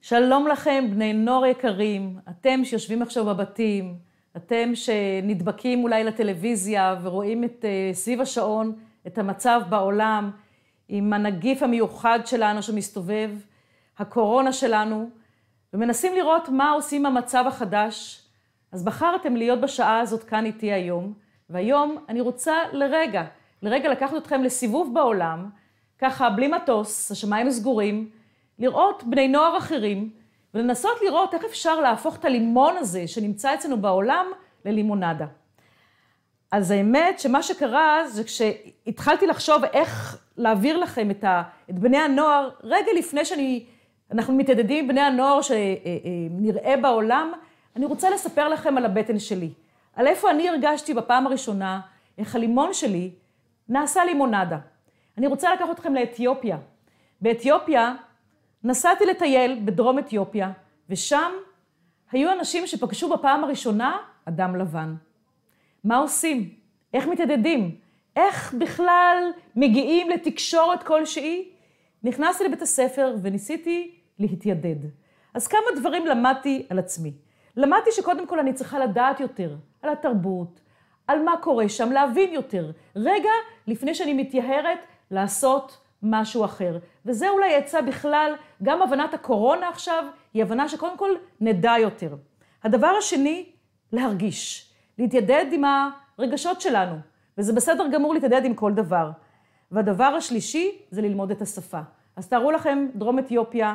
שלום לכם, בני נוער יקרים, אתם שיושבים עכשיו בבתים, אתם שנדבקים אולי לטלוויזיה ורואים סביב השעון את המצב בעולם, עם הנגיף המיוחד שלנו שמסתובב, הקורונה שלנו, ומנסים לראות מה עושים המצב החדש. אז בחרתם להיות בשעה הזאת כאן איתי היום, והיום אני רוצה לרגע לקחת אתכם לסיבוב בעולם, ככה בלי מטוס, השמיים סגורים, לראות בני נוער אחרים, ולנסות לראות איך אפשר להפוך את הלימון הזה שנמצא אצלנו בעולם ללימונדה. אז האמת שמה שקרה זה כשהתחלתי לחשוב איך להעביר לכם את בני הנוער, רגע לפני אנחנו מתעדדים עם בני הנוער שנראה בעולם, אני רוצה לספר לכם על הבטן שלי. על איפה אני הרגשתי בפעם הראשונה, איך הלימון שלי נעשה לימונדה. אני רוצה לקחת אתכם לאתיופיה. באתיופיה נסעתי לטייל בדרום אתיופיה, ושם היו אנשים שפגשו בפעם הראשונה אדם לבן. מה עושים? איך מתעדדים? איך בכלל מגיעים לתקשורת כלשהי? נכנסתי לבית הספר וניסיתי להתיידד. אז כמה דברים למדתי על עצמי. למדתי שקודם כל אני צריכה לדעת יותר על התרבות, על מה קורה שם, להבין יותר. רגע לפני שאני מתייהרת לעשות משהו אחר. וזה אולי יצא בכלל, גם הבנת הקורונה עכשיו, היא הבנה שקודם כל נדע יותר. הדבר השני, להרגיש, להתיידד עם הרגשות שלנו, וזה בסדר גמור להתיידד עם כל דבר. והדבר השלישי זה ללמוד את השפה. אז תארו לכם, דרום אתיופיה,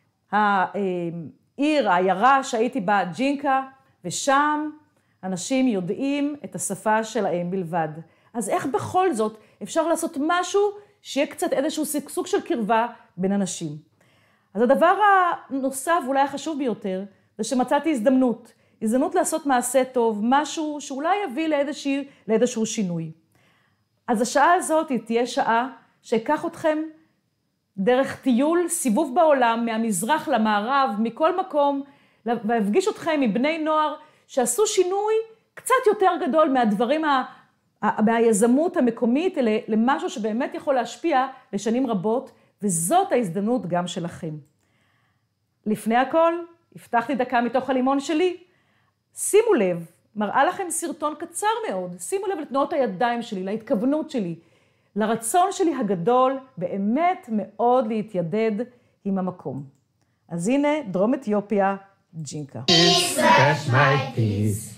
העיירה שהייתי בה, ג'ינקה, ושם אנשים יודעים את השפה שלהם בלבד. אז איך בכל זאת אפשר לעשות משהו שיהיה קצת איזשהו סוג של קרבה בין אנשים. אז הדבר הנוסף, אולי החשוב ביותר, זה שמצאתי הזדמנות לעשות מעשה טוב, משהו שאולי יביא לאיזשהו שינוי. אז השעה הזאת היא תהיה שעה שיקח אתכם דרך טיול, סיבוב בעולם, מהמזרח למערב, מכל מקום, והפגיש אתכם עם בני נוער שעשו שינוי קצת יותר גדול מהדברים מהיזמות המקומית למשהו שבאמת יכול להשפיע לשנים רבות, וזאת ההזדמנות גם שלכם. לפני הכל, הבטחתי דקה מתוך הלימון שלי. שימו לב, מראה לכם סרטון קצר מאוד, שימו לב לתנועות הידיים שלי, להתכוונות שלי, לרצון שלי הגדול, באמת מאוד להתיידד עם המקום. אז הנה, דרום אתיופיה, ג'ינקה. That's my peace.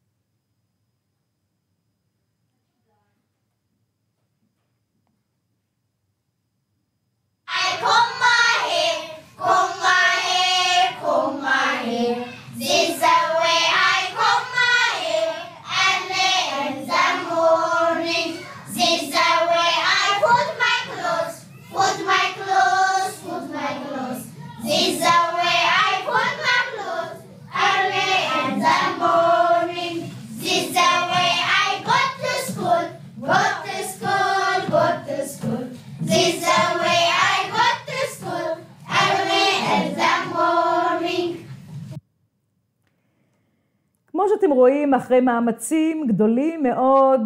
This is the way I comb my hair and lay in the morning. This is the way I put my clothes. This is the way I put my clothes early in the morning. This is the way I go to school. This is the way I go to school early in the morning. כמו שאתם רואים, אחרי מאמצים גדולים מאוד,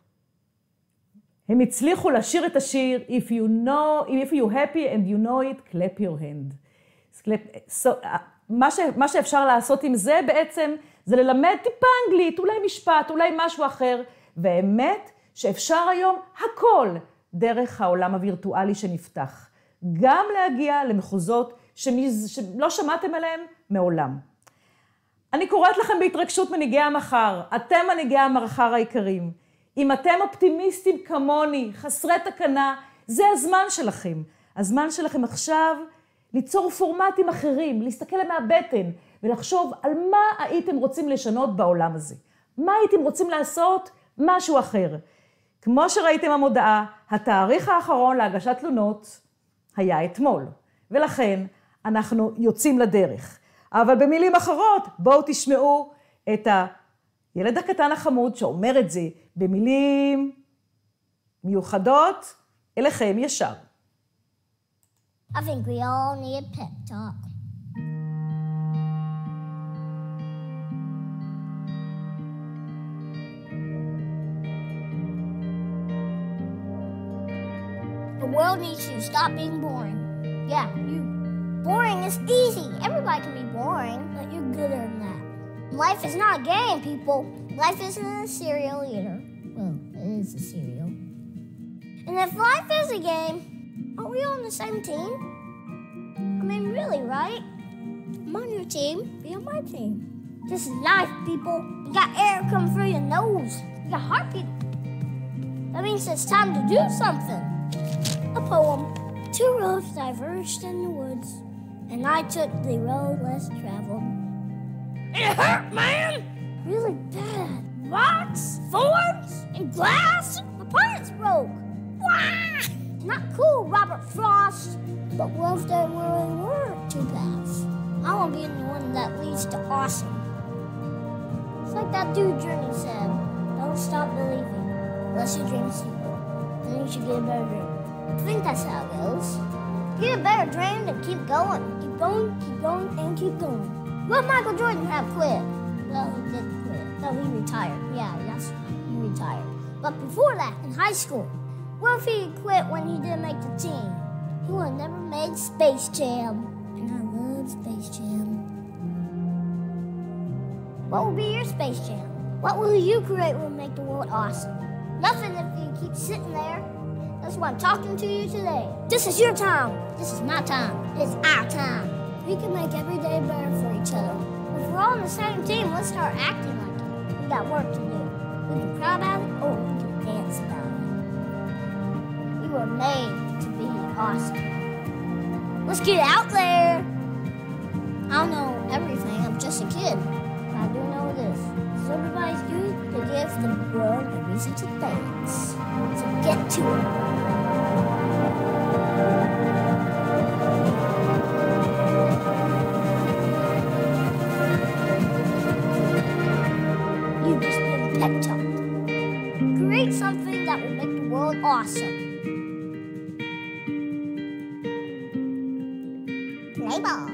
הם הצליחו לשיר את השיר, If you happy and you know it, clap your hand. מה שאפשר לעשות עם זה בעצם, זה ללמד טיפה אנגלית, אולי משפט, אולי משהו אחר, והאמת שאפשר היום הכל דרך העולם הווירטואלי שנפתח. גם להגיע למחוזות שלא שמעתם עליהם מעולם. אני קוראת לכם בהתרגשות מנהיגי המחר, אתם מנהיגי המחר העיקרים. אם אתם אופטימיסטים כמוני, חסרי תקנה, זה הזמן שלכם. הזמן שלכם עכשיו ליצור פורמטים אחרים, להסתכל מהבטן ולחשוב על מה הייתם רוצים לשנות בעולם הזה. מה הייתם רוצים לעשות? משהו אחר. כמו שראיתם המודעה, התאריך האחרון להגשת תלונות היה אתמול, ולכן אנחנו יוצאים לדרך. אבל במילים אחרות, בואו תשמעו את הילד הקטן החמוד שאומר את זה במילים מיוחדות אליכם ישר. I think we all need a pep talk. The world needs to stop being boring. Yeah, you. Boring is easy. Everybody can be boring, but you're gooder than that. Life is not a game, people. Life isn't a cereal either. Well, it is a cereal. And if life is a game, aren't we all on the same team? I mean, really, right? I'm on your team, be on my team. This is life, people. You got air coming through your nose. You got heartbeat. That means it's time to do something. A poem. Two roads diverged in the woods, and I took the road less traveled. It hurt, man! Really bad. Rocks, thorns, and glass. My parts broke. Wah! Not cool, Robert Frost. But what if there really were two paths? I want to be the one that leads to awesome. It's like that dude Journey said, don't stop believing unless your dream is secret. Then you should get a better dream. I think that's how it goes. Get a better dream and keep going. Keep going, and keep going. Will Michael Jordan have quit? Well, he did quit. No, he retired. Yeah, that's right. He retired. But before that, in high school, what if he quit when he didn't make the team? He would have never made Space Jam. And I love Space Jam. What will be your Space Jam? What will you create will make the world awesome? Nothing if you keep sitting there. That's why I'm talking to you today. This is your time. This is my time. It's our time. We can make every day better for each other. If we're all on the same team, let's start acting like it. We got work to do. We can cry about it, or we can dance about it. We were made to be awesome. Let's get out there. I don't know everything. I'm just a kid. But I do know this. So everybody's due to give the world a reason to dance. So get to it. You've just been pep talked. Create something that will make the world awesome. Play ball.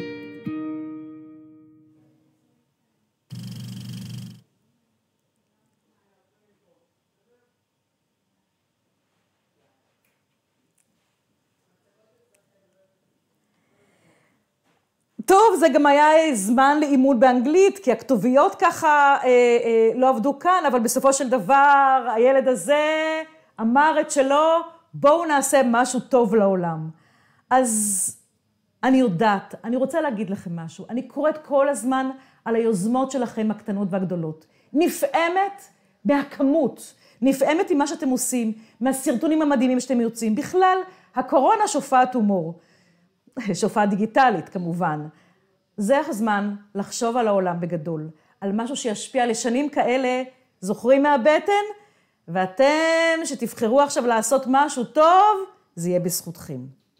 טוב, זה גם היה זמן לאימון באנגלית, כי הכתוביות ככה לא עבדו כאן, אבל בסופו של דבר הילד הזה אמר את שלו, בואו נעשה משהו טוב לעולם. אז אני יודעת, אני רוצה להגיד לכם משהו, אני קוראת כל הזמן על היוזמות שלכם הקטנות והגדולות. נפעמת מהכמות, נפעמת עם מה שאתם עושים, מהסרטונים המדהימים שאתם יוצאים. בכלל, הקורונה שופעת הומור. שופעה דיגיטלית כמובן. זה הזמן לחשוב על העולם בגדול, על משהו שישפיע לשנים כאלה, זוכרים מהבטן, ואתם שתבחרו עכשיו לעשות משהו טוב, זה יהיה בזכותכם.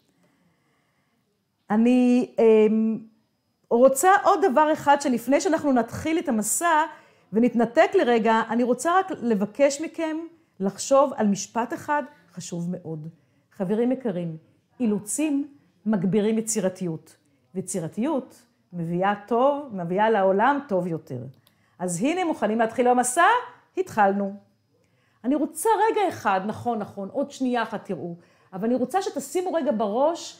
אני רוצה עוד דבר אחד שלפני שאנחנו נתחיל את המסע ונתנתק לרגע, אני רוצה רק לבקש מכם לחשוב על משפט אחד חשוב מאוד. חברים יקרים, אילוצים מגבירים יצירתיות, ויצירתיות מביאה טוב, מביאה לעולם טוב יותר. אז הנה מוכנים להתחיל במסע? התחלנו. אני רוצה רגע אחד, נכון, עוד שנייה אחת תראו, אבל אני רוצה שתשימו רגע בראש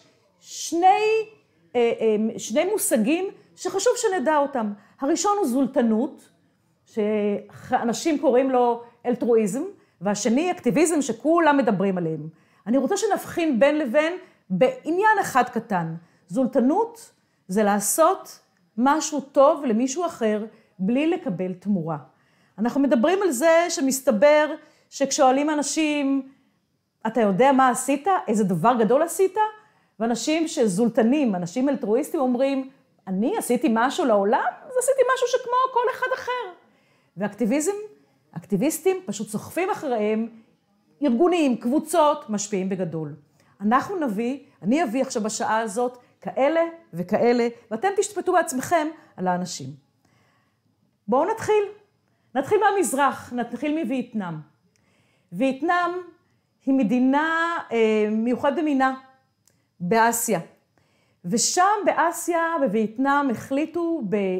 שני מושגים שחשוב שנדע אותם. הראשון הוא זולטנות, שאנשים קוראים לו אלטרואיזם, והשני אקטיביזם שכולם מדברים עליהם. אני רוצה שנבחין בין לבין בעניין אחד קטן. זולטנות זה לעשות משהו טוב למישהו אחר בלי לקבל תמורה. אנחנו מדברים על זה שמסתבר שכשואלים אנשים, אתה יודע מה עשית? איזה דבר גדול עשית? ואנשים שזולטנים, אנשים אלטרואיסטים אומרים, אני עשיתי משהו לעולם? אז עשיתי משהו שכמו כל אחד אחר. אקטיביסטים פשוט סוחפים אחריהם, ארגונים, קבוצות, משפיעים בגדול. אני אביא עכשיו בשעה הזאת כאלה וכאלה, ואתם תשפטו בעצמכם על האנשים. בואו נתחיל מהמזרח, נתחיל מווייטנאם. וייטנאם היא מדינה מיוחדת במינה באסיה. ושם באסיה, בווייטנאם, החליטו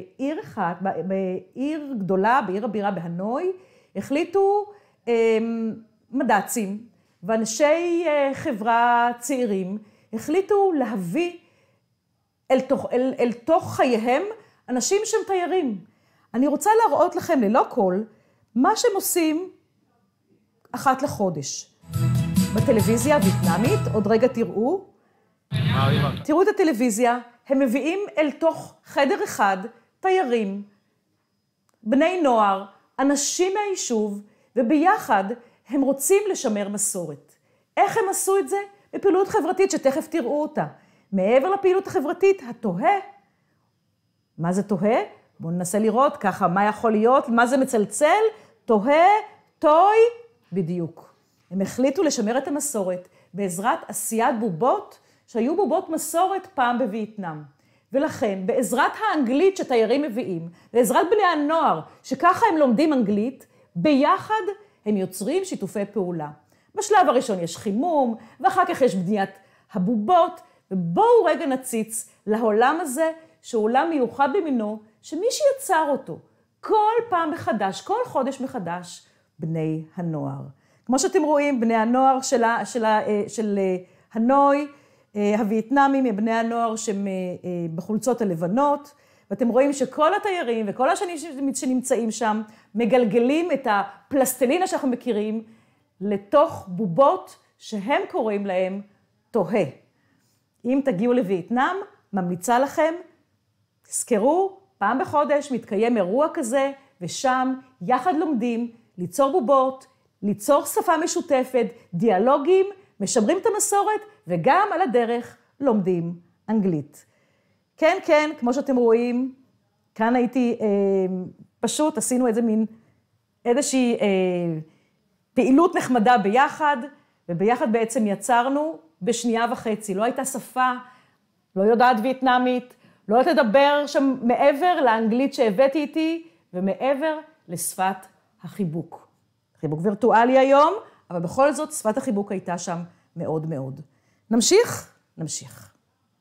בעיר גדולה, בעיר הבירה בהנוי, החליטו מד"צים ואנשי חברה צעירים, החליטו להביא אל תוך חייהם אנשים שהם תיירים. אני רוצה להראות לכם ללא כל מה שהם עושים אחת לחודש. בטלוויזיה הווייטנאמית, עוד רגע תראו את הטלוויזיה, הם מביאים אל תוך חדר אחד תיירים, בני נוער, אנשים מהיישוב, וביחד הם רוצים לשמר מסורת. איך הם עשו את זה? בפעילות חברתית שתכף תראו אותה. מעבר לפעילות החברתית, התוהה. מה זה תוהה? בואו ננסה לראות ככה, מה יכול להיות, מה זה מצלצל? תוהה, טוי, בדיוק. הם החליטו לשמר את המסורת בעזרת עשיית בובות, שהיו בובות מסורת פעם בווייטנאם. ולכן, בעזרת האנגלית שתיירים מביאים, בעזרת בני הנוער, שככה הם לומדים אנגלית, ביחד הם יוצרים שיתופי פעולה. בשלב הראשון יש חימום, ואחר כך יש בניית הבובות, ובואו רגע נציץ לעולם הזה, שהוא עולם מיוחד במינו, שמי שיצר אותו, כל פעם מחדש, כל חודש מחדש, בני הנוער. כמו שאתם רואים, בני הנוער של הנוי, הווייטנאמים הם בני הנוער שהם בחולצות הלבנות, ואתם רואים שכל התיירים וכל השנים שנמצאים שם, מגלגלים את הפלסטלינה שאנחנו מכירים, לתוך בובות שהם קוראים להם תוהה. אם תגיעו לווייטנאם, ממליצה לכם, תזכרו, פעם בחודש מתקיים אירוע כזה, ושם יחד לומדים ליצור בובות, ליצור שפה משותפת, דיאלוגים, משמרים את המסורת, וגם על הדרך לומדים אנגלית. כן, כן, כמו שאתם רואים, כאן הייתי, פשוט עשינו איזושהי פעילות נחמדה ביחד, וביחד בעצם יצרנו בשנייה וחצי. לא הייתה שפה, לא יודעת וייטנאמית, לא תדבר שם מעבר לאנגלית שהבאתי איתי, ומעבר לשפת החיבוק. חיבוק וירטואלי היום, אבל בכל זאת שפת החיבוק הייתה שם מאוד מאוד. נמשיך? נמשיך.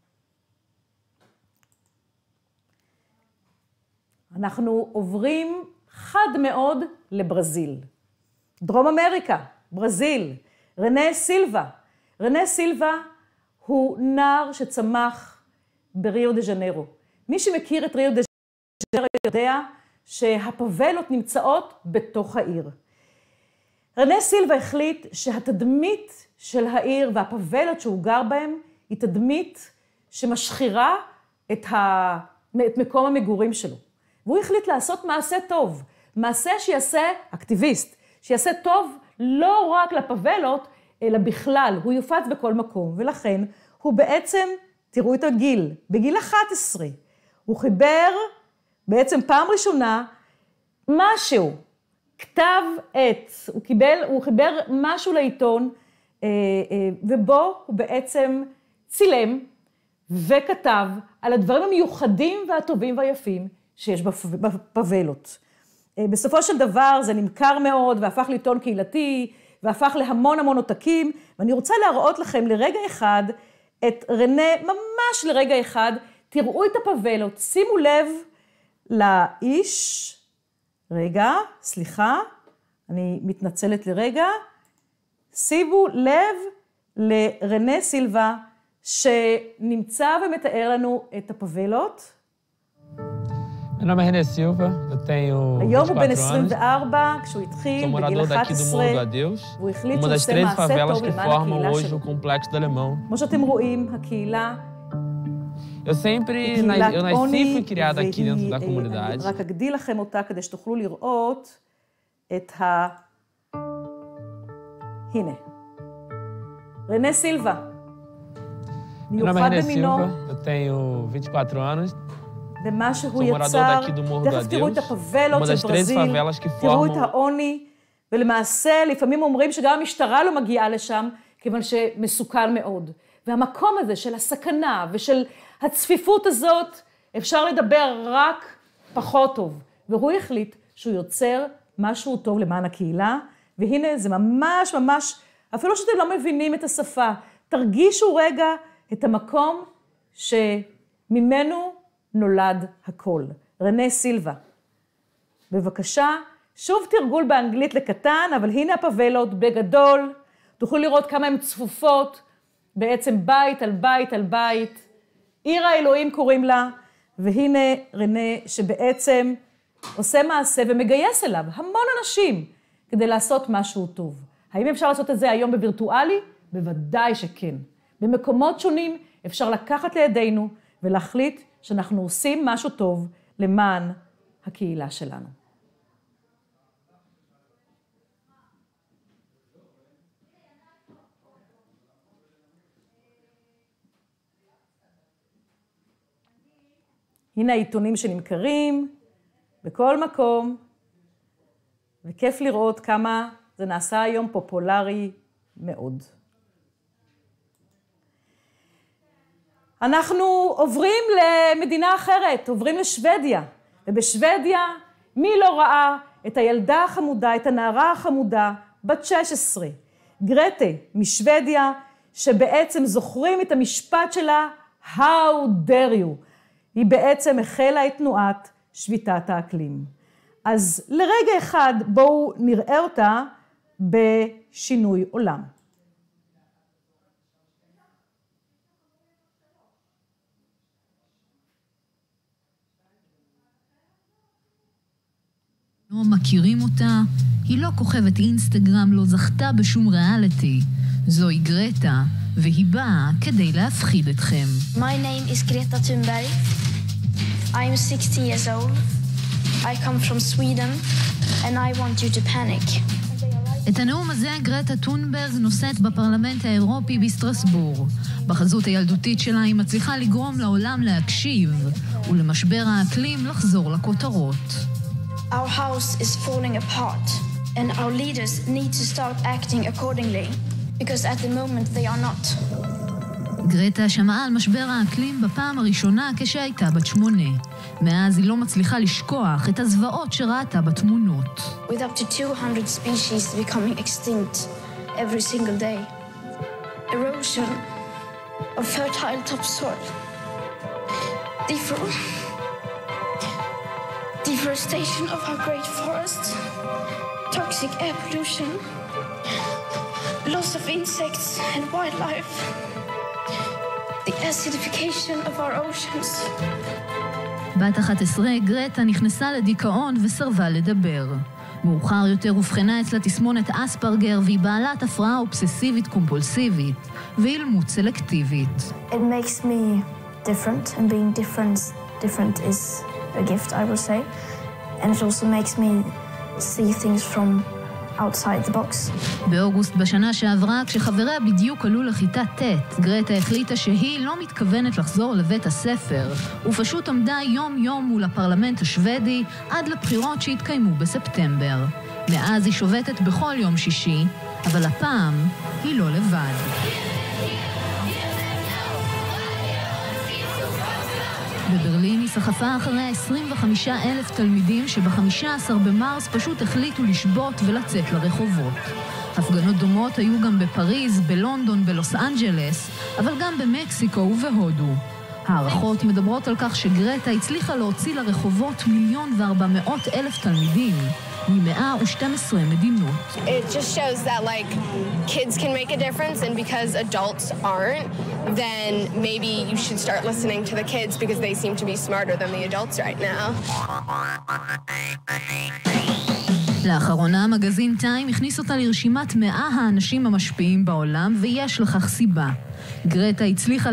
אנחנו עוברים חד מאוד לברזיל. דרום אמריקה, ברזיל, רנה סילבה. רנה סילבה הוא נער שצמח בריו דה ז'נרו. מי שמכיר את ריו דה ז'נרו יודע שהפאבלות נמצאות בתוך העיר. רנה סילבה החליט שהתדמית של העיר והפאבלות שהוא גר בהם היא תדמית שמשחירה את מקום המגורים שלו. והוא החליט לעשות מעשה טוב, מעשה שיעשה אקטיביסט, שיעשה טוב לא רק לפאבלות, אלא בכלל, הוא יופץ בכל מקום, ולכן הוא בעצם, תראו את הגיל, בגיל 11, הוא חיבר בעצם פעם ראשונה משהו, כתב עת, הוא חיבר משהו לעיתון, ובו הוא בעצם צילם וכתב על הדברים המיוחדים והטובים והיפים שיש בפאבלות. בסופו של דבר זה נמכר מאוד והפך לעיתון קהילתי, והפך להמון המון עותקים, ואני רוצה להראות לכם לרגע אחד את רנה, ממש לרגע אחד, תראו את הפאבלות, שימו לב לאיש, רגע, סליחה, אני מתנצלת לרגע, שימו לב לרנה סילבה, שנמצא ומתאר לנו את הפאבלות. Meu nome é René Silva, eu tenho 24 היום הוא בן anos, 24, כשהוא התחיל sou בגיל morador daqui do 11, Morro do Adeus, והוא החליט uma שהוא das עושה 13 מעשה favelas טוב que למען formam הקהילה hoje שלו. o Complexo do Alemão. כמו שאתם רואים, הקהילה Eu sempre, קהילת eu nasci e עוני, fui criada aqui dentro da אני comunidade. רק אגדיל לכם אותה כדי שתוכלו לראות את הנה. רנה סילבה. Meu nome é מיוחד René במינו, Silva, eu tenho 24 anos, במה שהוא sou morador יצר. daqui do Morro do תכף תראו את Adeus, הפאבלות uma של das 13 ברזיל, favelas que תראו את formam העוני, ולמעשה לפעמים אומרים שגם המשטרה לא מגיעה לשם, כיוון שמסוכן מאוד. והמקום הזה של הסכנה ושל הצפיפות הזאת, אפשר לדבר רק פחות טוב. והוא החליט שהוא יוצר משהו טוב למען הקהילה, והנה זה ממש ממש, אפילו שאתם לא מבינים את השפה, תרגישו רגע את המקום שממנו נולד הכל. רנה סילבה. בבקשה, שוב תרגול באנגלית לקטן, אבל הנה הפאבלות בגדול, תוכלו לראות כמה הן צפופות, בעצם בית על בית על בית, עיר האלוהים קוראים לה, והנה רנה שבעצם עושה מעשה ומגייס אליו המון אנשים כדי לעשות משהו טוב. האם אפשר לעשות את זה היום בווירטואלי? בוודאי שכן. במקומות שונים אפשר לקחת לידינו ולהחליט שאנחנו עושים משהו טוב למען הקהילה שלנו. הנה העיתונים שנמכרים בכל מקום, וכיף לראות כמה זה נעשה היום פופולרי מאוד. אנחנו עוברים למדינה אחרת, עוברים לשוודיה, ובשוודיה מי לא ראה את הילדה החמודה, את הנערה החמודה, בת 16, גרטה משוודיה, שבעצם זוכרים את המשפט שלה, How dare you? היא בעצם החלה את תנועת שביתת האקלים. אז לרגע אחד בואו נראה אותה בשינוי עולם. לא מכירים אותה, היא לא כוכבת אינסטגרם, לא זכתה בשום ריאליטי. זוהי גרטה, והיא באה כדי להפחיד אתכם. My name is Greta Thunberg. I am 16 years old. I come from Sweden, and I want you to panic. את הנאום הזה גרטה טונברג נושאת בפרלמנט האירופי בסטרסבורג. בחזות הילדותית שלה היא מצליחה לגרום לעולם להקשיב, ולמשבר האקלים לחזור לכותרות. Our house is falling apart, and our leaders need to start acting accordingly, because at the moment they are not. גרטה שמעה על משבר האקלים בפעם הראשונה כשהייתה בת 8. מאז היא לא מצליחה לשכוח את הזוועות שראתה בתמונות. With up to 200 species becoming extinct every single day. Erosion of fertile topsoil. Deforestation of our great forests. Toxic air pollution. Loss of insects and wildlife. The acidification of our oceans. בת 11, גרטה נכנסה לדיכאון וסרבה לדבר. מאוחר יותר הובחנה אצלה תסמונת אספרגר והיא בעלת הפרעה אובססיבית קומפולסיבית ואילמות סלקטיבית. It makes me different, and being different is a gift, I will say. And it also makes me see things from outside the box. באוגוסט בשנה שעברה, כשחבריה בדיוק עלו לכיתה ט', גרטה החליטה שהיא לא מתכוונת לחזור לבית הספר, ופשוט עמדה יום-יום מול הפרלמנט השוודי עד לבחירות שהתקיימו בספטמבר. מאז היא שובתת בכל יום שישי, אבל הפעם היא לא לבד. בברלין היא סחפה אחרי 25,000 תלמידים שב-15 במרס פשוט החליטו לשבות ולצאת לרחובות. הפגנות דומות היו גם בפריז, בלונדון, בלוס אנג'לס, אבל גם במקסיקו ובהודו. הערכות מדברות על כך שגרטה הצליחה להוציא לרחובות 1,400,000 תלמידים, מ-112 מדינות. It just shows that kids can make a difference, and because adults aren't, then maybe you should start listening to the kids because they seem to be smarter than the adults right now. לאחרונה מגזין טיים הכניס אותה לרשימת 100 האנשים המשפיעים בעולם, ויש לכך סיבה. גרטה הצליחה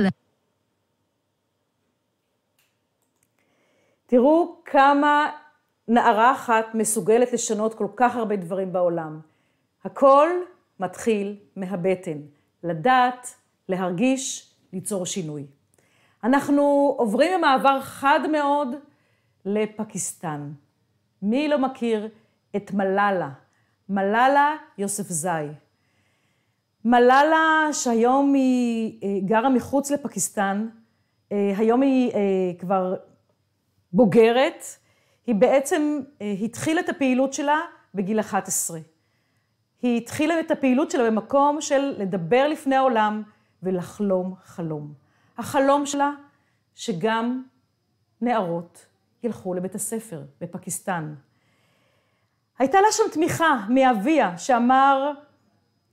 תראו כמה נערה אחת מסוגלת לשנות כל כך הרבה דברים בעולם. הכל מתחיל מהבטן. לדעת, להרגיש, ליצור שינוי. אנחנו עוברים במעבר חד מאוד לפקיסטן. מי לא מכיר את מלאלה? מלאלה יוספזאי. מלאלה שהיום היא גרה מחוץ לפקיסטן, היום היא כבר בוגרת, היא בעצם התחילה את הפעילות שלה בגיל 11. היא התחילה את הפעילות שלה במקום של לדבר לפני העולם ולחלום חלום. החלום שלה שגם נערות ילכו לבית הספר בפקיסטן. הייתה לה שם תמיכה מאביה שאמר,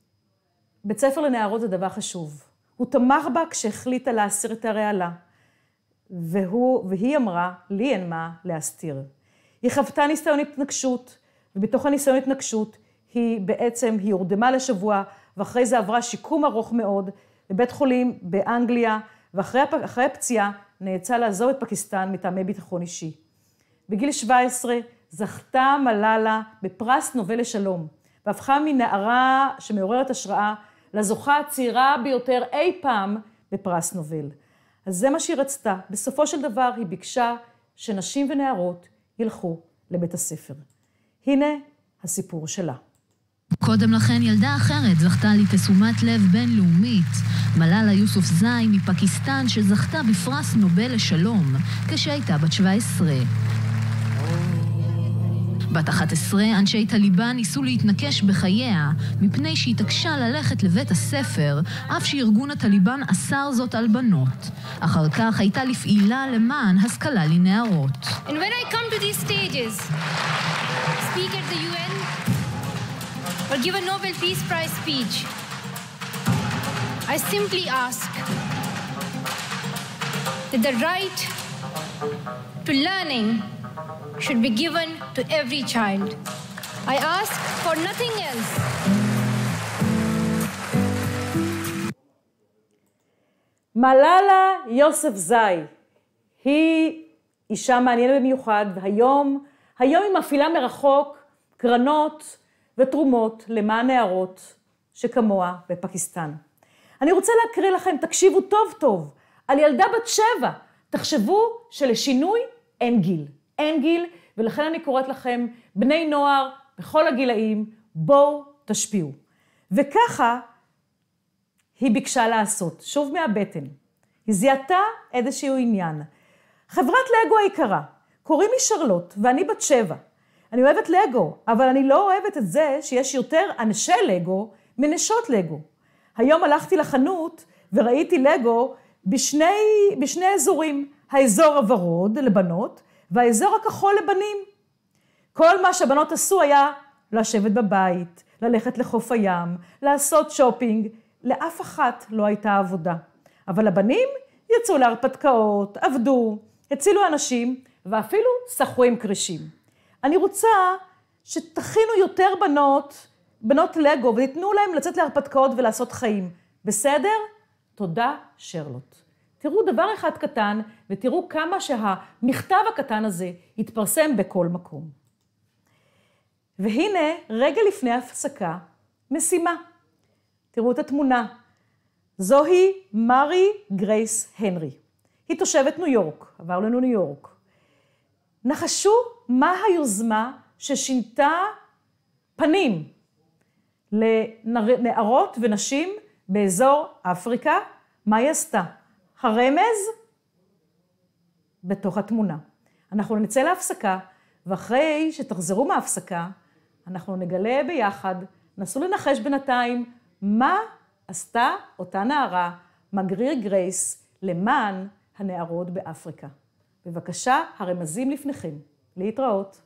בית ספר לנערות זה דבר חשוב. הוא תמך בה כשהחליטה להסיר את הרעלה. והיא אמרה, לי אין מה להסתיר. היא חוותה ניסיון התנגשות, ובתוך הניסיון התנגשות היא הורדמה לשבוע, ואחרי זה עברה שיקום ארוך מאוד בבית חולים באנגליה, ואחרי הפציעה נאלצה לעזוב את פקיסטן מטעמי ביטחון אישי. בגיל 17 זכתה מלאלה בפרס נובל לשלום, והפכה מנערה שמעוררת השראה לזוכה הצעירה ביותר אי פעם בפרס נובל. אז זה מה שהיא רצתה. בסופו של דבר היא ביקשה שנשים ונערות ילכו לבית הספר. הנה הסיפור שלה. קודם לכן ילדה אחרת זכתה לתשומת לב בינלאומית, מלאלה יוסופזאי מפקיסטן שזכתה בפרס נובל לשלום כשהייתה בת 17. בת 11 אנשי טליבן ניסו להתנקש בחייה מפני שהתעקשה ללכת לבית הספר, אף שארגון הטליבן אסר זאת על בנות. אחר כך הייתה לפעילה למען השכלה לנערות. And when I come to these stages, speak at the UN or give a Nobel Peace Prize speech, I simply ask that the right to learning should be given to every child. I ask for nothing else. מלאלה יוספזאי היא אישה מעניינת במיוחד, והיום היא מפעילה מרחוק קרנות ותרומות למען נערות שכמוה בפקיסטן. אני רוצה להקריא לכם, תקשיבו טוב טוב, על ילדה בת 7. תחשבו שלשינוי אין גיל. אין גיל, ולכן אני קוראת לכם, בני נוער, בכל הגילאים, בואו תשפיעו. וככה היא ביקשה לעשות, שוב מהבטן. היא זיהתה איזשהו עניין. חברת לגו היקרה, קוראים לי שרלוט, ואני בת 7. אני אוהבת לגו, אבל אני לא אוהבת את זה שיש יותר אנשי לגו מנשות לגו. היום הלכתי לחנות וראיתי לגו בשני אזורים. האזור הוורוד לבנות, והאזור הכחול לבנים. כל מה שהבנות עשו היה לשבת בבית, ללכת לחוף הים, לעשות שופינג. לאף אחת לא הייתה עבודה. אבל הבנים יצאו להרפתקאות, עבדו, הצילו אנשים, ואפילו שחו עם קרישים. אני רוצה שתכינו יותר בנות לגו, ותיתנו להם לצאת להרפתקאות ולעשות חיים. בסדר? תודה, שרלוט. תראו דבר אחד קטן, ותראו כמה שהמכתב הקטן הזה יתפרסם בכל מקום. והנה, רגע לפני הפסקה, משימה. תראו את התמונה. זוהי מארי גרייס הנרי. היא תושבת ניו יורק, עבר לנו ניו יורק. נחשו מה היוזמה ששינתה פנים לנערות ונשים באזור אפריקה. מה היא עשתה? הרמז בתוך התמונה. אנחנו נצא להפסקה, ואחרי שתחזרו מההפסקה, אנחנו נגלה ביחד, נסו לנחש בינתיים, מה עשתה אותה נערה, מגריר גרייס, למען הנערות באפריקה. בבקשה, הרמזים לפניכם. להתראות.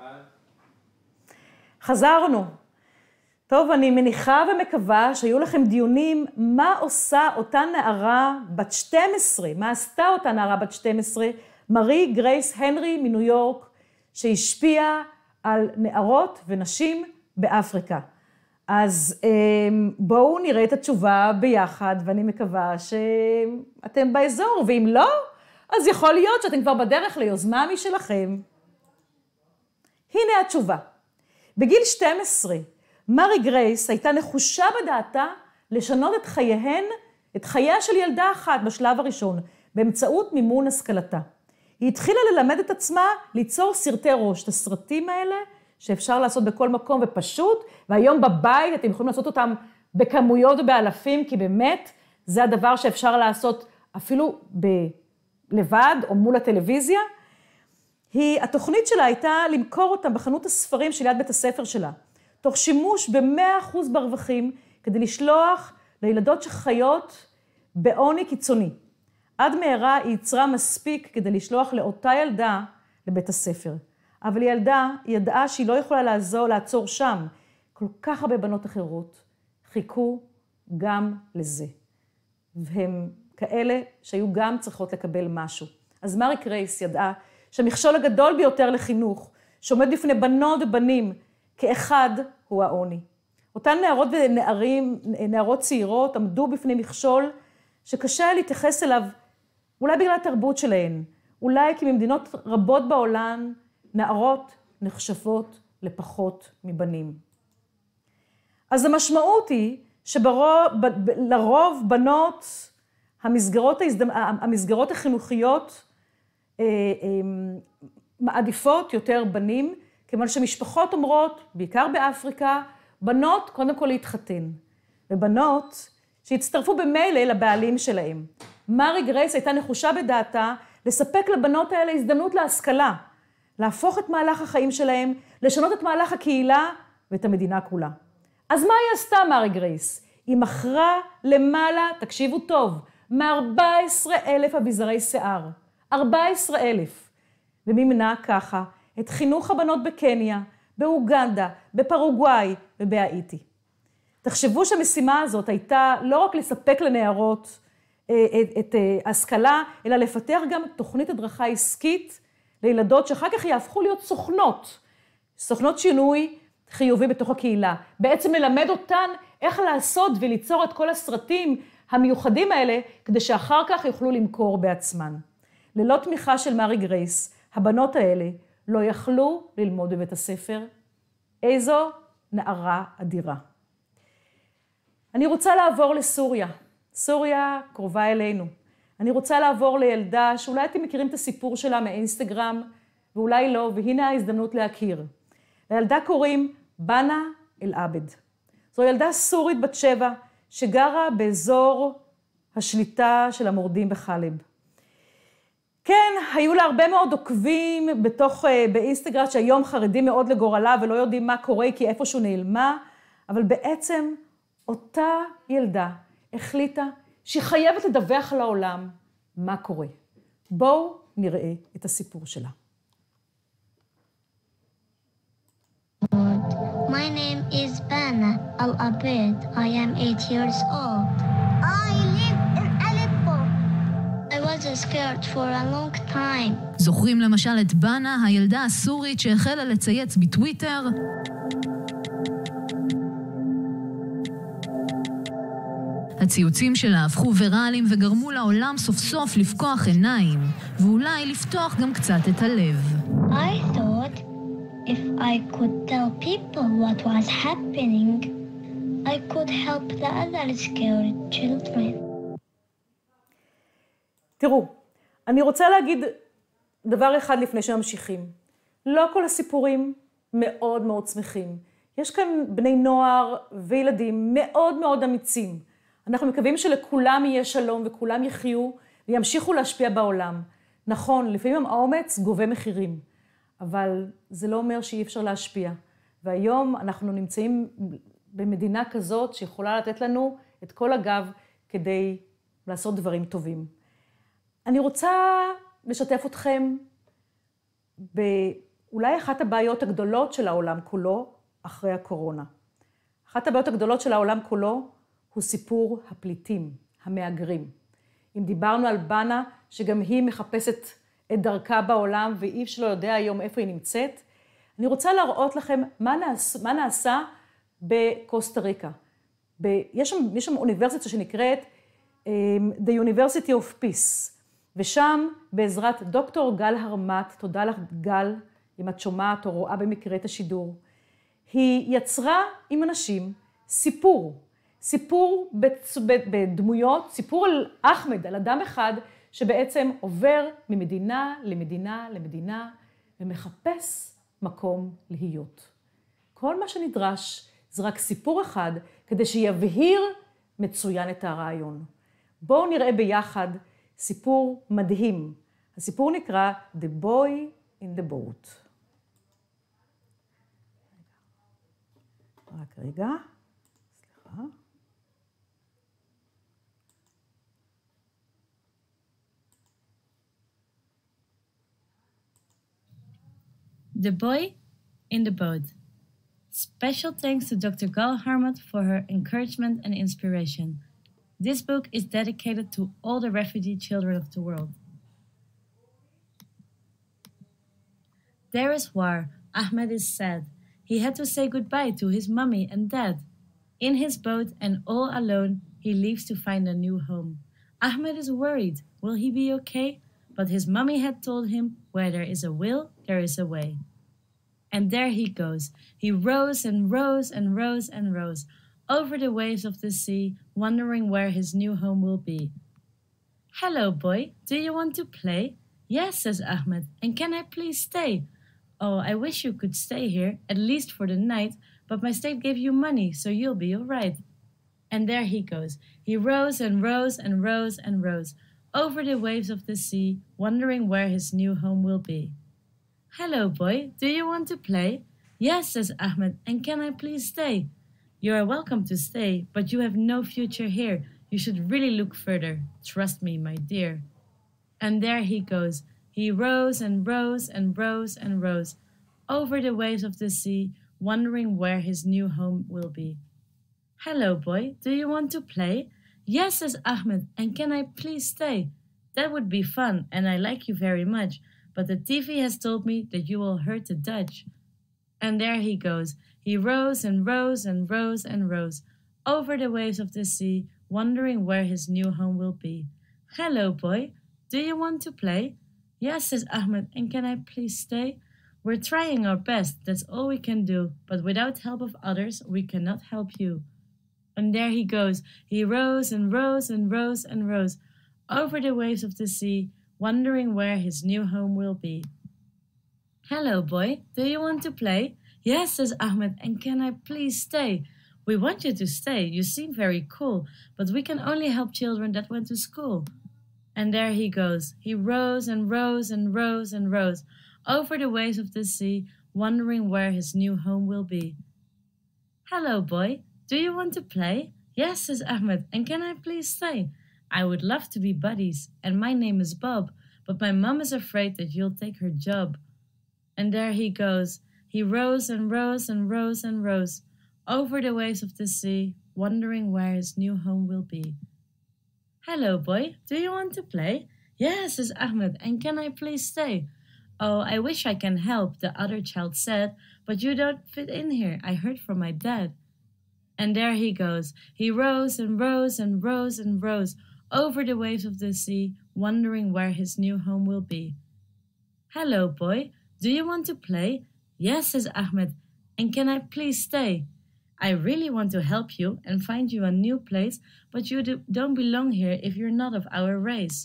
חזרנו. טוב, אני מניחה ומקווה שהיו לכם דיונים מה עושה אותה נערה בת 12, מה עשתה אותה נערה בת 12, מארי גרייס הנרי מניו יורק, שהשפיעה על נערות ונשים באפריקה. אז בואו נראה את התשובה ביחד, ואני מקווה שאתם באזור, ואם לא, אז יכול להיות שאתם כבר בדרך ליוזמה משלכם. הנה התשובה. בגיל 12, מארי גרייס הייתה נחושה בדעתה לשנות את חייה של ילדה אחת בשלב הראשון, באמצעות מימון השכלתה. היא התחילה ללמד את עצמה ליצור סרטי ראש, את הסרטים האלה שאפשר לעשות בכל מקום ופשוט, והיום בבית אתם יכולים לעשות אותם בכמויות ובאלפים, כי באמת זה הדבר שאפשר לעשות אפילו לבד או מול הטלוויזיה. התוכנית שלה הייתה למכור אותם בחנות הספרים של יד בית הספר שלה, תוך שימוש ב100% ברווחים, כדי לשלוח לילדות שחיות בעוני קיצוני. עד מהרה היא יצרה מספיק כדי לשלוח לאותה ילדה לבית הספר. אבל ילדה ידעה שהיא לא יכולה לעצור שם. כל כך הרבה בנות אחרות חיכו גם לזה. והם כאלה שהיו גם צריכות לקבל משהו. אז מארי גרייס ידעה שהמכשול הגדול ביותר לחינוך, שעומד בפני בנות ובנים כאחד, הוא העוני. אותן נערות ונערות צעירות עמדו בפני מכשול שקשה להתייחס אליו, אולי בגלל התרבות שלהן, אולי כי במדינות רבות בעולם נערות נחשבות לפחות מבנים. אז המשמעות היא שלרוב בנות המסגרות החינוכיות מעדיפות יותר בנים, כיוון שמשפחות אומרות, בעיקר באפריקה, בנות קודם כל להתחתן, ובנות שהצטרפו במילא לבעלים שלהם. מארי גרייס הייתה נחושה בדעתה לספק לבנות האלה הזדמנות להשכלה, להפוך את מהלך החיים שלהם, לשנות את מהלך הקהילה ואת המדינה כולה. אז מה היא עשתה, מארי גרייס? היא מכרה למעלה, תקשיבו טוב, מ-14,000 אביזרי שיער. 14,000. ומימנה ככה את חינוך הבנות בקניה, באוגנדה, בפרוגוואי ובהאיטי. תחשבו שהמשימה הזאת הייתה לא רק לספק לנערות את ההשכלה, אלא לפתח גם תוכנית הדרכה עסקית לילדות שאחר כך יהפכו להיות סוכנות שינוי חיובי בתוך הקהילה. בעצם ללמד אותן איך לעשות וליצור את כל הסרטים המיוחדים האלה, כדי שאחר כך יוכלו למכור בעצמן. ללא תמיכה של מארי גרייס, הבנות האלה לא יכלו ללמוד בבית הספר. איזו נערה אדירה. אני רוצה לעבור לסוריה. סוריה קרובה אלינו. אני רוצה לעבור לילדה שאולי אתם מכירים את הסיפור שלה מאינסטגרם, ואולי לא, והנה ההזדמנות להכיר. לילדה קוראים בנה אל-עבד. זו ילדה סורית בת 7, שגרה באזור השליטה של המורדים בחלב. כן, היו לה הרבה מאוד עוקבים באינסטגרם, שהיום חרדים מאוד לגורלה ולא יודעים מה קורה, כי איפשהו נעלמה, אבל בעצם אותה ילדה החליטה שהיא חייבת לדווח לעולם מה קורה. בואו נראה את הסיפור שלה. My name is Bana Al-Abed. I am 8 years old. I live in Aleppo. I was scared for a long time. זוכרים למשל את בנה, הילדה הסורית שהחלה לצייץ בטוויטר? הציוצים שלה הפכו ויראליים וגרמו לעולם סוף סוף לפקוח עיניים, ואולי לפתוח גם קצת את הלב. I thought if I could tell people what was happening, I could help the other scared children. תראו, אני רוצה להגיד דבר אחד לפני שממשיכים. לא כל הסיפורים מאוד מאוד שמחים. יש כאן בני נוער וילדים מאוד מאוד אמיצים. אנחנו מקווים שלכולם יהיה שלום וכולם יחיו וימשיכו להשפיע בעולם. נכון, לפעמים האומץ גובה מחירים, אבל זה לא אומר שאי אפשר להשפיע. והיום אנחנו נמצאים במדינה כזאת שיכולה לתת לנו את כל הגב כדי לעשות דברים טובים. אני רוצה לשתף אתכם אולי אחת הבעיות הגדולות של העולם כולו אחרי הקורונה. אחת הבעיות הגדולות של העולם כולו הוא סיפור הפליטים, המהגרים. אם דיברנו על בנה, שגם היא מחפשת את דרכה בעולם, ואיש לא יודע היום איפה היא נמצאת, אני רוצה להראות לכם מה נעשה בקוסטה ריקה. יש שם אוניברסיטה שנקראת The University of Peace, ושם בעזרת דוקטור גל הרמט, תודה לך גל, אם את שומעת או רואה במקרה את השידור, היא יצרה עם אנשים סיפור בדמויות, סיפור על אחמד, על אדם אחד שבעצם עובר ממדינה למדינה למדינה ומחפש מקום להיות. כל מה שנדרש זה רק סיפור אחד כדי שיבהיר מצוין את הרעיון. בואו נראה ביחד סיפור מדהים. הסיפור נקרא The Boy in the Boat. רק רגע, סליחה. The Boy in the Boat. Special thanks to Dr. Gal Harmat for her encouragement and inspiration. This book is dedicated to all the refugee children of the world. There is war. Ahmed is sad. He had to say goodbye to his mommy and dad. In his boat and all alone, he leaves to find a new home. Ahmed is worried. Will he be okay? But his mommy had told him, where there is a will, there is a way. And there he goes. He rows and rows and rows and rows over the waves of the sea, wondering where his new home will be. Hello, boy. Do you want to play? Yes, says Ahmed. And can I please stay? Oh, I wish you could stay here, at least for the night, but my state gave you money, so you'll be all right. And there he goes. He rows and rows and rows and rows over the waves of the sea, wondering where his new home will be. Hello, boy. Do you want to play? Yes, says Ahmed. And can I please stay? You are welcome to stay, but you have no future here. You should really look further. Trust me, my dear. And there he goes. He rows and rows and rows and rows over the waves of the sea, wondering where his new home will be. Hello, boy. Do you want to play? Yes, says Ahmed. And can I please stay? That would be fun, and I like you very much. But the TV has told me that you will hurt the Dutch. And there he goes. He rows and rows and rows and rows over the waves of the sea, wondering where his new home will be. Hello, boy. Do you want to play? Yes, says Ahmed. And can I please stay? We're trying our best. That's all we can do. But without help of others, we cannot help you. And there he goes. He rows and rows and rows and rows over the waves of the sea, wondering where his new home will be. Hello, boy. Do you want to play? Yes, says Ahmed. And can I please stay? We want you to stay. You seem very cool, but we can only help children that went to school. And there he goes. He rows and rows and rows and rows over the waves of the sea, wondering where his new home will be. Hello, boy. Do you want to play? Yes, says Ahmed. And can I please stay? I would love to be buddies, and my name is Bob, but my mom is afraid that you'll take her job. And there he goes. He rows and rows and rows and rows over the waves of the sea, wondering where his new home will be. Hello, boy. Do you want to play? Yes, says Ahmed. And can I please stay? Oh, I wish I can help, the other child said, but you don't fit in here. I heard from my dad. And there he goes. He rows and rows and rows and rows over the waves of the sea, wondering where his new home will be. Hello, boy. Do you want to play? Yes, says Ahmed. And can I please stay? I really want to help you and find you a new place, but you don't belong here if you're not of our race.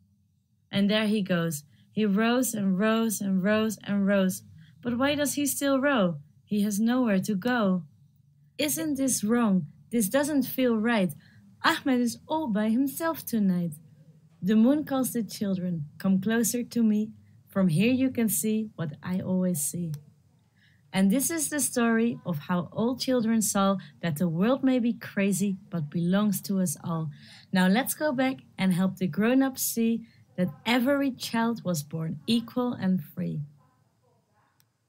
And there he goes. He rows and rows and rows and rows. But why does he still row? He has nowhere to go. Isn't this wrong? This doesn't feel right. Ahmed is all by himself tonight. The moon calls the children. Come closer to me. From here you can see what I always see. And this is the story of how all children saw that the world may be crazy but belongs to us all. Now let's go back and help the grown-ups see that every child was born equal and free.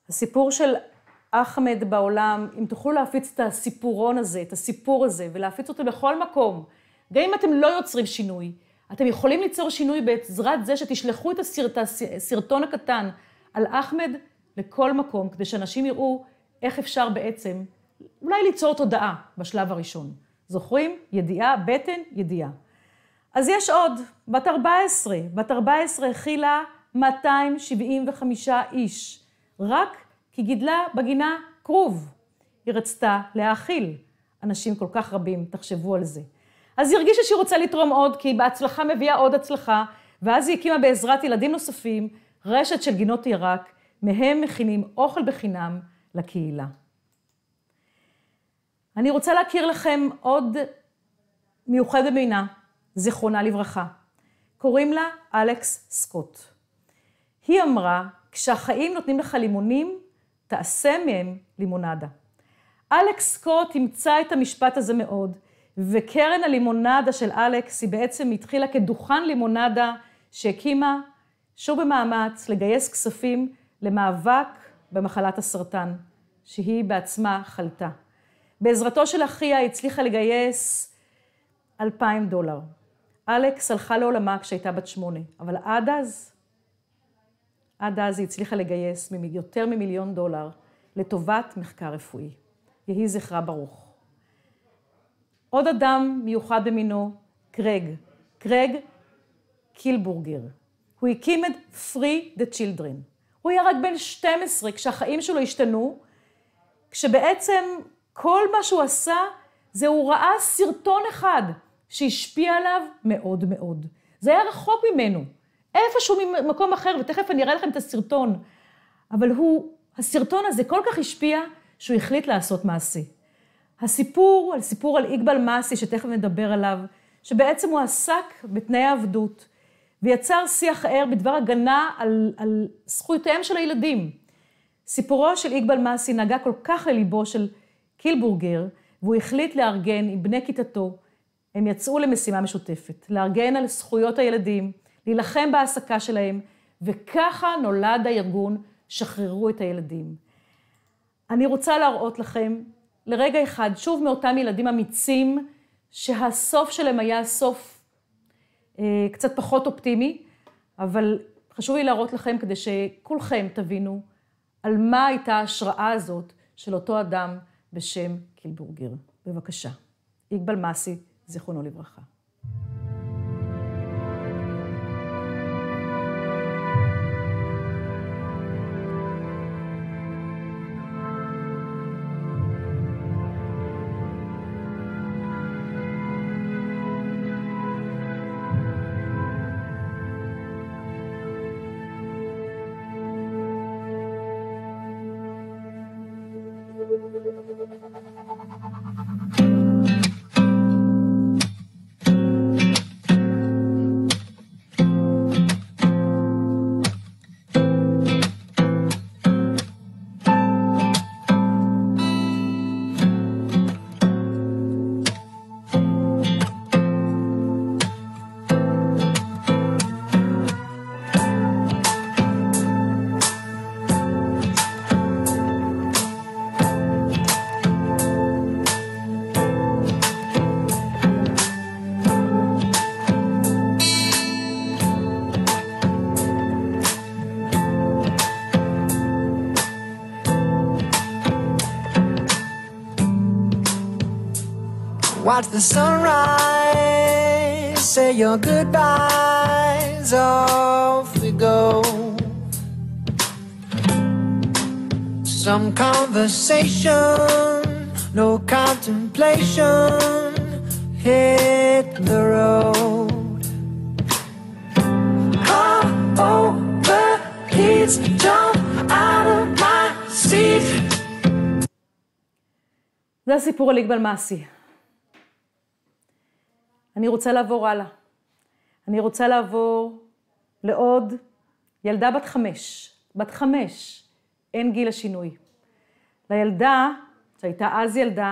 הסיפור של אחמד בעולם, אם תוכלו להפיץ את הסיפורון הזה, את הסיפור הזה, ולהפיץ אותו לכל מקום, גם אם אתם לא יוצרים שינוי, אתם יכולים ליצור שינוי בעזרת זה שתשלחו את הסרטון הקטן על אחמד לכל מקום, כדי שאנשים יראו איך אפשר בעצם אולי ליצור תודעה בשלב הראשון. זוכרים? ידיעה, בטן, ידיעה. אז יש עוד, בת 14. בת 14 הכילה 275 איש, רק כי גידלה בגינה כרוב. היא רצתה להאכיל אנשים כל כך רבים, תחשבו על זה. אז היא הרגישה שהיא רוצה לתרום עוד, כי בהצלחה מביאה עוד הצלחה, ואז היא הקימה בעזרת ילדים נוספים רשת של גינות ירק, מהם מכינים אוכל בחינם לקהילה. אני רוצה להכיר לכם עוד מיוחד במינה, זיכרונה לברכה. קוראים לה אלכס סקוט. היא אמרה, כשהחיים נותנים לך לימונים, תעשה מהם לימונדה. אלכס סקוט ימצא את המשפט הזה מאוד, וקרן הלימונדה של אלכס היא בעצם התחילה כדוכן לימונדה שהקימה שוב במאמץ לגייס כספים למאבק במחלת הסרטן, שהיא בעצמה חלתה. בעזרתו של אחיה הצליחה לגייס $2,000. אלכס הלכה לעולמה כשהייתה בת 8, אבל עד אז היא הצליחה לגייס יותר $1,000,000 לטובת מחקר רפואי. יהי זכרה ברוך. עוד אדם מיוחד במינו, קרג קילבורגר. הוא הקים את Free the Children. הוא היה רק בן 12 כשהחיים שלו השתנו, כשבעצם כל מה שהוא עשה, זה הוא ראה סרטון אחד שהשפיע עליו מאוד מאוד. זה היה רחוק ממנו, איפשהו ממקום אחר, ותכף אני אראה לכם את הסרטון. אבל הסרטון הזה כל כך השפיע, שהוא החליט לעשות מעשה. הסיפור על איגבל מסי, שתכף נדבר עליו, שבעצם הוא עסק בתנאי העבדות, ויצר שיח ער בדבר הגנה על זכויותיהם של הילדים. סיפורו של איגבל מסי נגע כל כך לליבו של קילבורגר, והוא החליט לארגן עם בני כיתתו, הם יצאו למשימה משותפת, לארגן על זכויות הילדים, להילחם בהעסקה שלהם, וככה נולד הארגון, שחררו את הילדים. אני רוצה להראות לכם, לרגע אחד, שוב מאותם ילדים אמיצים, שהסוף שלהם היה סוף קצת פחות אופטימי, אבל חשוב לי להראות לכם כדי שכולכם תבינו על מה הייתה ההשראה הזאת של אותו אדם בשם קילבורגר. בבקשה. איגבל מסי, זיכרונו לברכה. Watch the sunrise, say your goodbyes, off we go. Some conversation, no contemplation, hit the road. Come over, kids, jump out of my seat. זה הסיפור על איגבל מסי. אני רוצה לעבור הלאה. אני רוצה לעבור לעוד ילדה בת 5. בת 5, אין גיל השינוי. לילדה, שהייתה אז ילדה,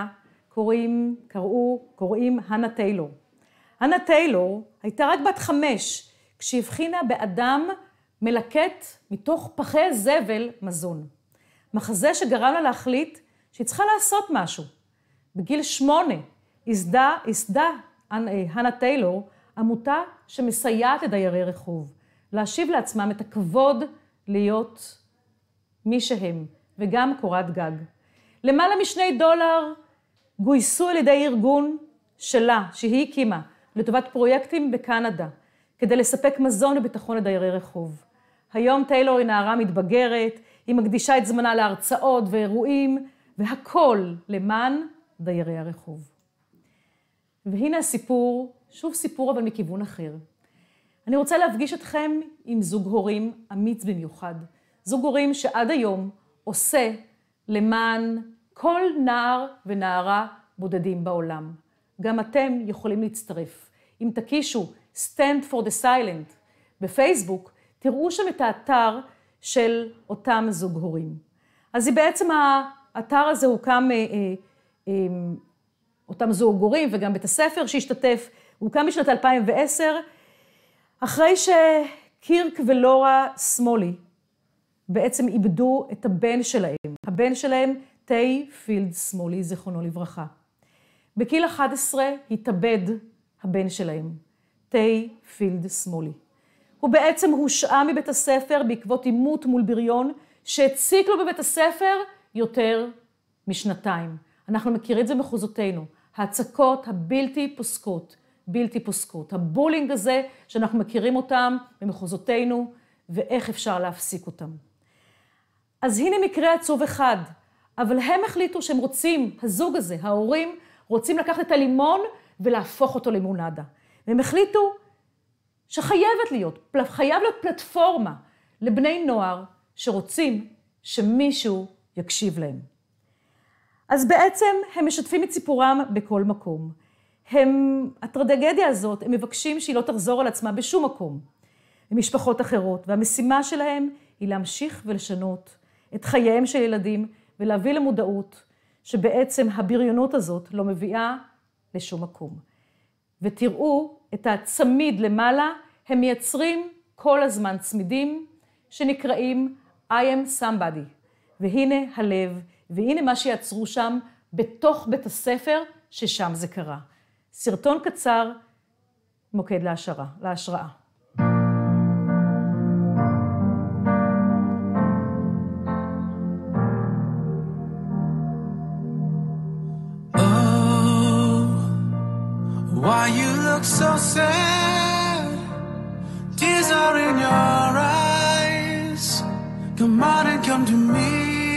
קוראים הנה טיילור. הנה טיילור הייתה רק בת 5, כשהבחינה באדם מלקט מתוך פחי זבל מזון. מחזה שגרם לה להחליט שהיא צריכה לעשות משהו. בגיל 8 ייסדה הנה טיילור עמותה שמסייעת לדיירי רחוב, להשיב לעצמם את הכבוד להיות מי שהם, וגם קורת גג. למעלה $2 גויסו על ידי ארגון שלה, שהיא הקימה, לטובת פרויקטים בקנדה, כדי לספק מזון וביטחון לדיירי רחוב. היום טיילור היא נערה מתבגרת, היא מקדישה את זמנה להרצאות ואירועים, והכל למען דיירי הרחוב. והנה הסיפור, שוב סיפור אבל מכיוון אחר. אני רוצה להפגיש אתכם עם זוג הורים אמיץ במיוחד. זוג הורים שעד היום עושה למען כל נער ונערה בודדים בעולם. גם אתם יכולים להצטרף. אם תקישו Stand for the Silent בפייסבוק, תראו שם את האתר של אותם זוג הורים. אז בעצם האתר הזה הוקם, אותם זוג הורים וגם בית הספר שהשתתף, הוקם בשנת 2010, אחרי שקירק ולורה סמולי בעצם איבדו את הבן שלהם. הבן שלהם, טיי פילד סמולי, זיכרונו לברכה. בגיל 11 התאבד הבן שלהם, טיי פילד סמולי. הוא בעצם הושעה מבית הספר בעקבות עימות מול בריון, שהציק לו בבית הספר יותר משנתיים. אנחנו מכירים את זה מחוזותינו, ההצקות הבלתי פוסקות, בלתי פוסקות. הבולינג הזה שאנחנו מכירים אותם במחוזותינו, ואיך אפשר להפסיק אותם. אז הנה מקרה עצוב אחד, אבל הם החליטו שהם רוצים, הזוג הזה, ההורים, רוצים לקחת את הלימון ולהפוך אותו לימונדה. והם החליטו שחייבת להיות, חייב להיות פלטפורמה לבני נוער שרוצים שמישהו יקשיב להם. אז בעצם הם משתפים את סיפורם בכל מקום. הטרגדיה הזאת, הם מבקשים שהיא לא תחזור על עצמה בשום מקום, במשפחות אחרות, והמשימה שלהם היא להמשיך ולשנות את חייהם של ילדים, ולהביא למודעות שבעצם הבריונות הזאת לא מביאה לשום מקום. ותראו את הצמיד למעלה, הם מייצרים כל הזמן צמידים שנקראים I am somebody. והנה הלב, והנה מה שיצרו שם בתוך בית הספר ששם זה קרה. סרטון קצר, מוקד להשראה. Why you look so sad? Tears are in your eyes. Come on and come to me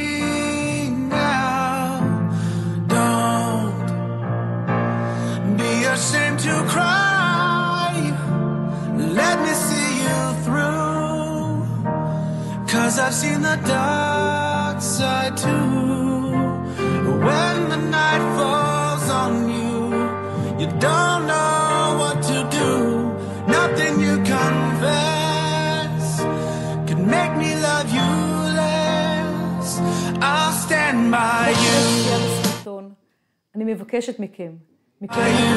now. Don't be ashamed to cry. Let me see you through. 'Cause I've seen the dark side too. When the night falls on you, you don't know what to do. Nothing you confess can make me love you less. I'll stand by you. אני מבקשת מכם. Won't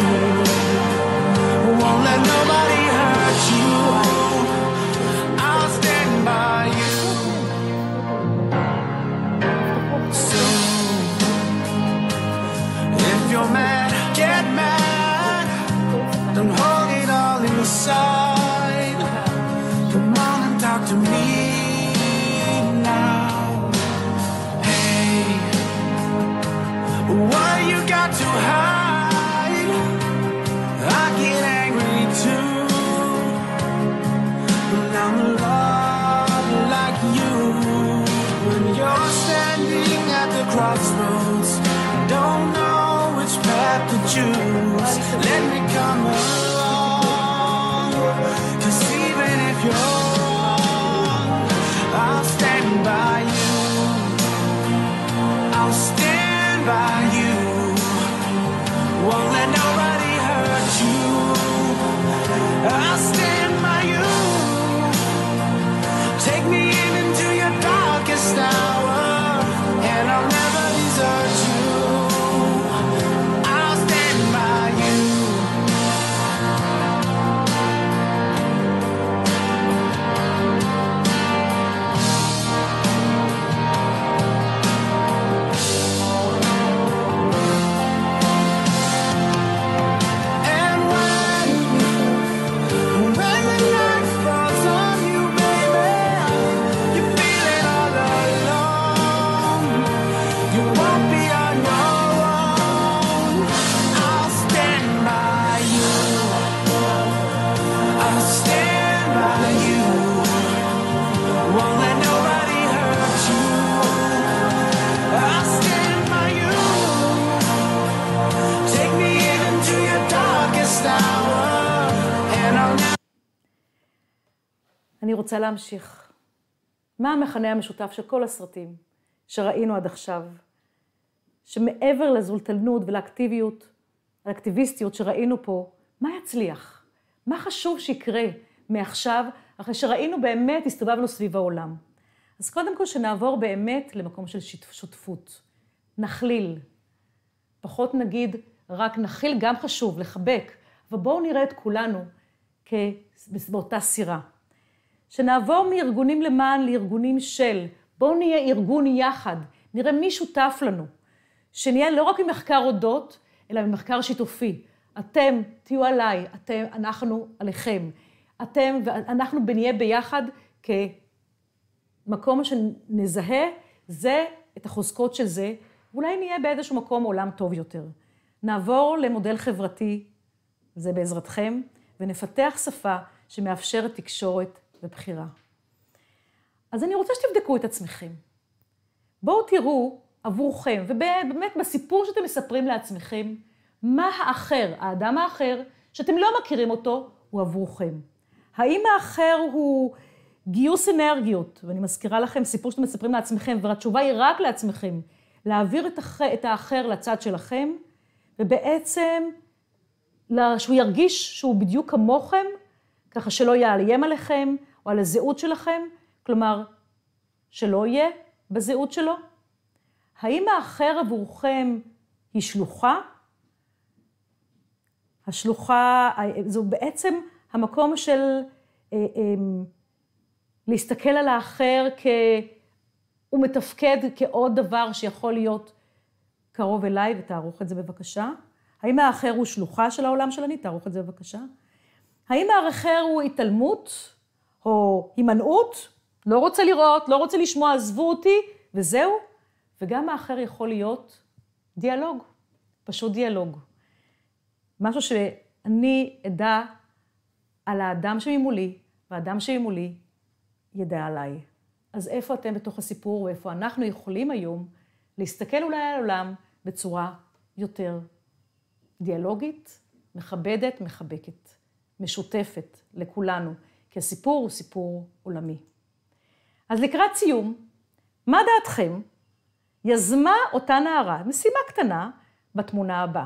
let nobody hurt you. I'll stand by you. So if you're mad, get mad. Don't hold it all inside. Come on and talk to me now. Hey, what you got to hide? I get angry too. When I'm loved like you. When you're standing at the crossroads, don't know which path to choose. Let me come along, 'cause even if you're wrong, I'll stand by you. I'll stand by you. Won't let nobody hurt you. I'll stand by you. Take me into your darkest hour, and I'll never desert you. last hour, and I'll never... אני רוצה להמשיך. מה המכנה המשותף של כל הסרטים שראינו עד עכשיו? שמעבר לזולטנות ולאקטיביות, האקטיביסטיות שראינו פה, מה יצליח? מה חשוב שיקרה מעכשיו, אחרי שראינו באמת, הסתובבנו סביב העולם? אז קודם כל שנעבור באמת למקום של שותפות. נכליל. פחות נגיד, רק נכיל גם חשוב, לחבק, אבל בואו נראה את כולנו באותה סירה. שנעבור מארגונים למען לארגונים של, בואו נהיה ארגון יחד, נראה מי שותף לנו. שנהיה לא רק ממחקר אודות, אלא ממחקר שיתופי. אתם תהיו עליי, אנחנו עליכם. אתם ואנחנו נהיה ביחד כמקום שנזהה זה את החוזקות של זה, ואולי נהיה באיזשהו מקום עולם טוב יותר. נעבור למודל חברתי, זה בעזרתכם, ונפתח שפה שמאפשרת תקשורת ובחירה. אז אני רוצה שתבדקו את עצמכם. בואו תראו עבורכם, ובאמת בסיפור שאתם מספרים לעצמכם, מה האחר, האדם האחר, שאתם לא מכירים אותו, הוא עבורכם. האם האחר הוא גיוס אנרגיות, ואני מזכירה לכם סיפור שאתם מספרים לעצמכם, והתשובה היא רק לעצמכם, להעביר את האחר לצד שלכם, ובעצם שהוא ירגיש שהוא בדיוק כמוכם, ככה שלא יאיים עליכם, או על הזהות שלכם, כלומר, שלא יהיה בזהות שלו. האם האחר עבורכם היא שלוחה? השלוחה, זו בעצם המקום של להסתכל על האחר הוא מתפקד כעוד דבר שיכול להיות קרוב אליי, ותערוך את זה בבקשה. האם האחר הוא שלוחה של העולם שלני? תערוך את זה בבקשה. האם האחר הוא התעלמות או הימנעות? לא רוצה לראות, לא רוצה לשמוע, עזבו אותי, וזהו. וגם האחר יכול להיות דיאלוג, פשוט דיאלוג. משהו שאני אדע על האדם שממולי, והאדם שממולי ידע עליי. אז איפה אתם בתוך הסיפור, ואיפה אנחנו יכולים היום להסתכל אולי על העולם בצורה יותר דיאלוגית, מכבדת, מחבקת, משותפת לכולנו, כי הסיפור הוא סיפור עולמי. אז לקראת סיום, מה דעתכם? יזמה אותה נערה, משימה קטנה, בתמונה הבאה.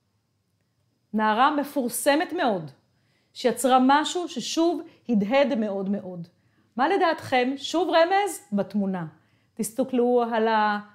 נערה מפורסמת מאוד, שיצרה משהו ששוב הדהד מאוד מאוד. מה לדעתכם? שוב רמז בתמונה. תסתכלו על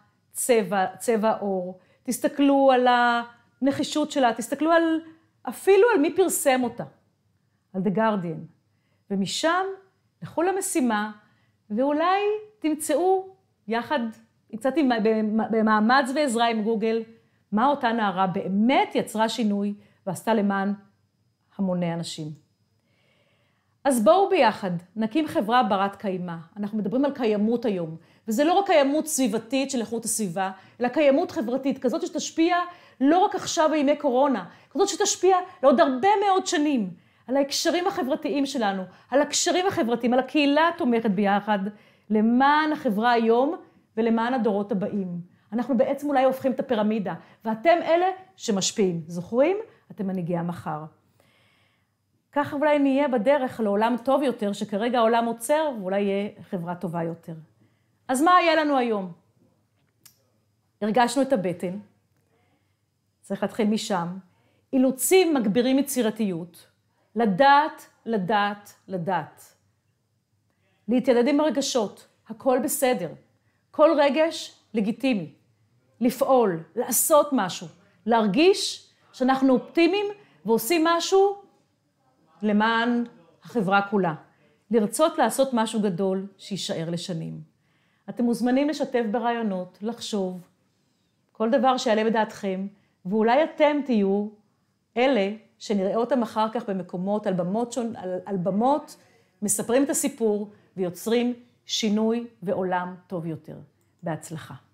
צבע העור, תסתכלו על הנחישות שלה, תסתכלו אפילו על מי פרסם אותה, על The Guardian. ומשם לכו למשימה, ואולי תמצאו יחד, יצאתי במאמץ ועזרה עם גוגל, מה אותה נערה באמת יצרה שינוי ועשתה למען המוני אנשים. אז בואו ביחד, נקים חברה ברת קיימא. אנחנו מדברים על קיימות היום, וזה לא רק קיימות סביבתית של איכות הסביבה, אלא קיימות חברתית, כזאת שתשפיע לא רק עכשיו בימי קורונה, כזאת שתשפיע לעוד הרבה מאוד שנים, על ההקשרים החברתיים שלנו, על הקשרים החברתיים, על הקהילה התומכת ביחד, למען החברה היום ולמען הדורות הבאים. אנחנו בעצם אולי הופכים את הפירמידה, ואתם אלה שמשפיעים. זוכרים? אתם מנהיגי המחר. ככה אולי נהיה בדרך לעולם טוב יותר, שכרגע העולם עוצר, ואולי יהיה חברה טובה יותר. אז מה היה לנו היום? הרגשנו את הבטן, צריך להתחיל משם. אילוצים מגבירים יצירתיות, לדעת. להתיידד עם הרגשות, הכל בסדר. כל רגש לגיטימי. לפעול, לעשות משהו, להרגיש שאנחנו אופטימיים ועושים משהו למען החברה כולה. לרצות לעשות משהו גדול שישאר לשנים. אתם מוזמנים לשתף ברעיונות, לחשוב, כל דבר שיעלה בדעתכם, ואולי אתם תהיו אלה שנראה אותם אחר כך במקומות, על במות, מספרים את הסיפור ויוצרים שינוי ועולם טוב יותר. בהצלחה.